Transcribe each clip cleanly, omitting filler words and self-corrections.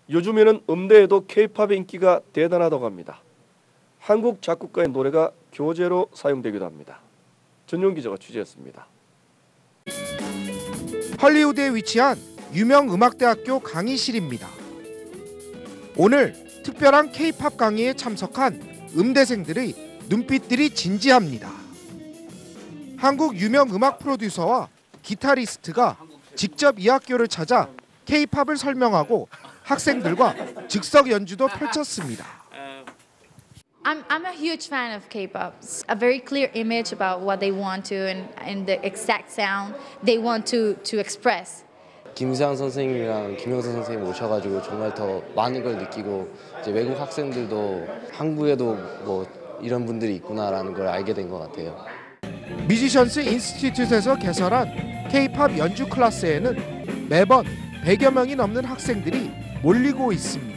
요즘에는 음대에도 K-팝의 인기가 대단하다고 합니다. 한국 작곡가의 노래가 교재로 사용되기도 합니다. 전용 기자가 취재했습니다. 헐리우드에 위치한 유명 음악대학교 강의실입니다. 오늘 특별한 K-팝 강의에 참석한 음대생들의 눈빛들이 진지합니다. 한국 유명 음악 프로듀서와 기타리스트가 직접 이 학교를 찾아 K-팝을 설명하고 학생들과 즉석 연주도 펼쳤습니다. I'm a huge fan of K-pop. It's a very clear image about what they want to and the exact sound they want to express. 김수양 선생님이랑 김영선 선생님 오셔가지고 정말 더 많은 걸 느끼고 이제 외국 학생들도 한국에도 뭐 이런 분들이 있구나라는 걸 알게 된 것 같아요. 뮤지션스 인스티튜트에서 개설한 K-팝 연주 클래스에는 매번 100여 명이 넘는 학생들이 몰리고 있습니다.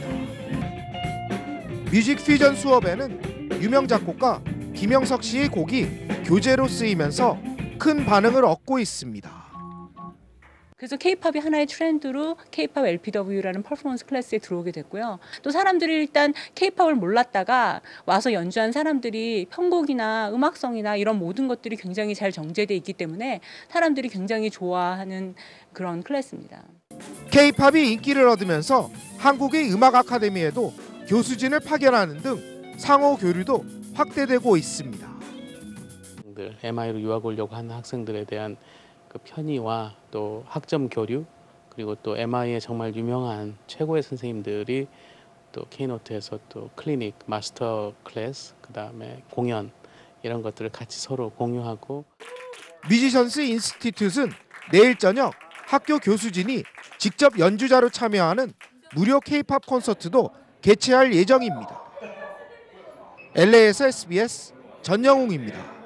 뮤직 퓨전 수업에는 유명 작곡가 김영석 씨의 곡이 교재로 쓰이면서 큰 반응을 얻고 있습니다. 그래서 K-팝이 하나의 트렌드로 K-팝 LPW라는 퍼포먼스 클래스에 들어오게 됐고요. 또 사람들이 일단 K-팝을 몰랐다가 와서 연주한 사람들이 편곡이나 음악성이나 이런 모든 것들이 굉장히 잘 정제돼 있기 때문에 사람들이 굉장히 좋아하는 그런 클래스입니다. K-팝이 인기를 얻으면서 한국의 음악 아카데미에도 교수진을 파견하는 등 상호 교류도 확대되고 있습니다. MI로 유학 오려고 하는 학생들에 대한 그 편의와 또 학점 교류, 그리고 또 MI의 정말 유명한 최고의 선생님들이 또 K노트에서 또 클리닉, 마스터 클래스, 그다음에 공연 이런 것들을 같이 서로 공유하고. 뮤지션스 인스티튜트는 내일 저녁 학교 교수진이 직접 연주자로 참여하는 무료 K-팝 콘서트도 개최할 예정입니다. LA에서 SBS 전영웅입니다.